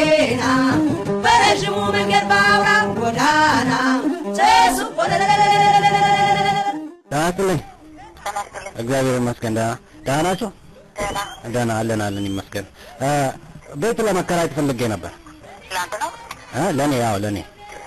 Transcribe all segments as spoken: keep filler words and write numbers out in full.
مكينا برجمو من قلب عورا ودانا تسو تاكلي እግዚአብሔር ይመስገን ደህና ናችሁ ደህና አለን አለን ይመስገን ቤት ለመከራየት ፈልጌ ነበር ላንተ ነው አ ለኔ ያው ለኔ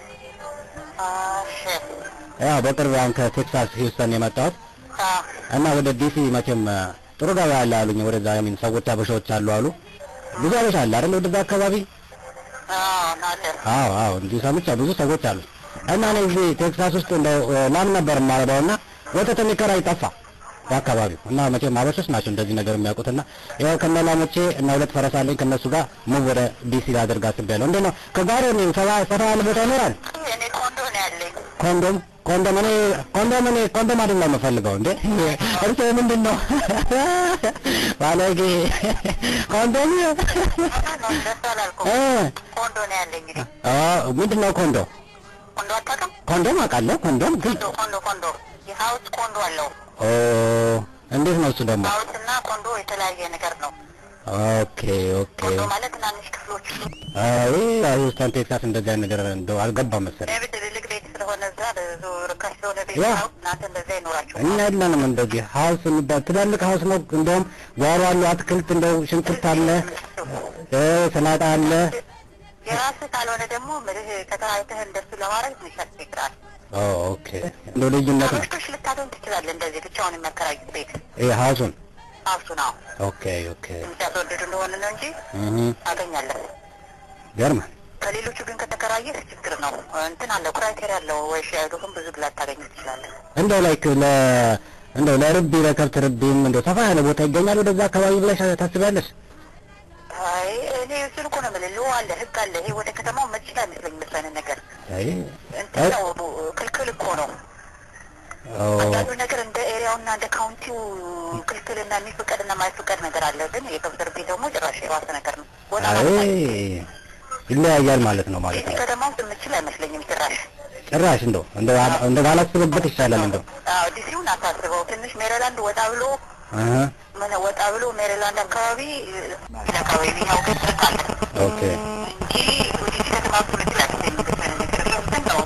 እሺ ያው በቅርብ አሁን ከቴክሳስ ሂውስተን የመጣሁት እና ወደ ዲሲ መቼም ጥሩ ገበያ አለ አሉኝ ወደዛ የሚን ሰዎች አበሾች አሉ አሉ ብዙ አበሻ አለ አይደል ወደዛ አካባቢ አዎ ናለ አዎ አዎ እንዲህ ሰምቻ ብዙ ሰዎች አሉ እና እኔ እዚህ ቴክሳስ ውስጥ እንደው ላም ነበር ማለዳውና ወተት የሚከራይ ጠፋ በአካባቢው እና መቼም አበሾች ናቸው እንደዚህ ነገር የሚያውቁትና ያው ከነላሞቼ እና ሁለት ፈረስ አለኝ ከነሱ ጋር ሙቭ ወደ ዲሲ ላደርጋት በለው እንዴ ነው ከጋር ነው ሰባ ሰባ ያለ ቦታ ይኖራል እኔ ኮንዶም ነው ያለኝ ኮንዶም ኮንዶም እኔ ኮንዶም እኔ ኮንዶም አይደለም የምፈልገው እንዴ እርሶ ምንድነው ባለጌ ኮንዶም ኮንዶም ነው ያለኝ እንግዲህ አዎ ምንድነው ኮንዶ ኮንዶ አታውቅም ኮንዶም አውቃለሁ ኮንዶም ግን ኮንዶ ኮንዶ የሃውስ ኮንዶ አለው ኦ እንዴት ነው እሱ ደግሞ ሃውስና ኮንዶ የተለያየ ነገር ነው ኦኬ ኦኬ ኮንዶ ማለት ትናንሽ ክፍሎች አይ ሂውስተን ቴክሳስ እንደዛ ነገር እንደው አልገባም መሰለኝ ቤት ትልቅ ቤት ስለሆነ እዛ ርካሽ ስለሆነ ቤት ነው እናንተ እንደዛ ይኖራችሁ እና ያለንም እንደዚህ ሃውስ የሚባል ትላልቅ ሃውስ ነው እንደውም ጓሮ አለ አትክልት እንደው ሽንኩርት አለ ሰላጣ አለ የራስህ ካልሆነ ደግሞ ምርህ ከተራይተህ እንደሱ ለማድረግ ምሽት ይችላል ኦኬ እንደው ልዩነት ነው እሺ ልታደርግ ትችላለህ እንደዚህ ብቻውን የሚያከራዩት ቤት ይሄ ሃውሱን ሃውሱ ነው ኦኬ ኦኬ እንታወደዱ እንደሆነ ነው እንጂ እህ አገኛለህ ገርማ ከሌሎቹ ግን ከተከራየህ ችግር ነው እንትን አለ ክራይቴሪያ አለው ወይ ሻይዶም ብዙ ግላ ታገኝ ትችላለህ እንደው ላይክ ለ እንደው ለርቢ ለከብት ርቢም እንደው ሰፋ ያለ ቦታ ይገኛል ወደዛ አካባቢ ብለሽ ታስቢያለሽ አይ እኔ እሱን እኮ ነው የምልህ አለ ህግ አለ ይሄ ወደ ከተማው መጥቻ አይመስለኝ መሰለኝ ነገር አይ እንትን ነው ክልክል እኮ ነው አንዳንዱ ነገር እንደ ኤሪያውና እንደ ካውንቲው ክልክልና የሚፈቀድና የማይፈቀድ ነገር አለ ግን የከብት ርቢ ደግሞ ጭራሽ የባሰ ነገር ነው ወጣ አይ ይለያያል ማለት ነው ማለት ነው ከተማው የምችል አይመስለኝም ጭራሽ ጭራሽ እንደው እንደው እንደው ባላስብበት ይሻላል እንደው አዎ ዲሲውን አታስበው ትንሽ ሜሪላንድ ወጣ ብሎ አሃ ምን ወጣ ብሎ ሜሪላንድ አካባቢ አካባቢ ነው ከተካለ ኦኬ እንጂ ዲሲ ከተማ ፖለቲካ ነው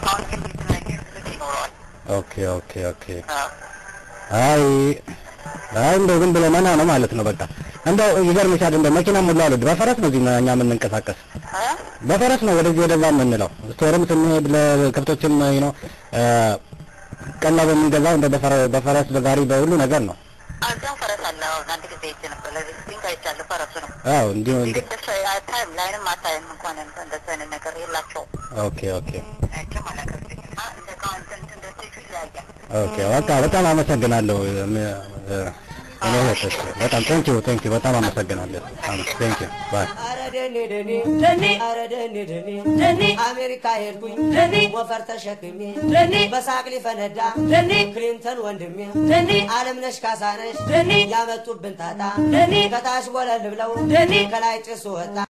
ኦኬ ኦኬ ኦኬ አይ አይ እንደው ግን ብሎ ማና ነው ማለት ነው በቃ እንደው ይገርምሻል እንደው መኪና ሙሉ አለ በፈረስ ነው እኛ የምንንቀሳቀስ በፈረስ ነው ወደዚህ ወደዛ የምንለው ስቶርም ስንሄድ ለከብቶችም ነው ቀላል በሚገዛው እንደ በፈረስ በጋሪ በሁሉ ነገር ነው አዛው ፈረስ አለ አንድ ጊዜ ይችላል ለዚህ ዲንካ ይቻላል ፈረስ ነው አዎ እንዲሁ እንደ ታይም ላይንም አታይም እንኳን እንደዛ አይነት ነገር የላቸው ኦኬ ኦኬ ኦኬ በቃ በጣም አመሰግናለሁ እኔ እህት በጣም ቴንክ ዩ ቴንክ ዩ በጣም አመሰግናለሁ ቴንክ ዩ ባይ አረደኔ ደኔ ደኔ አረደኔ ደኔ ደኔ አሜሪካ ሄድኩኝ ደኔ ወፈር ተሸክሜ ደኔ በሳቅ ሊፈነዳ ደኔ ክሊንተን ወንድሜ ደኔ አለምነሽ ካሳነሽ ደኔ ያመጡብን ታጣ ደኔ ከታች ወለል ብለው ደኔ ከላይ ጭስ ወጣ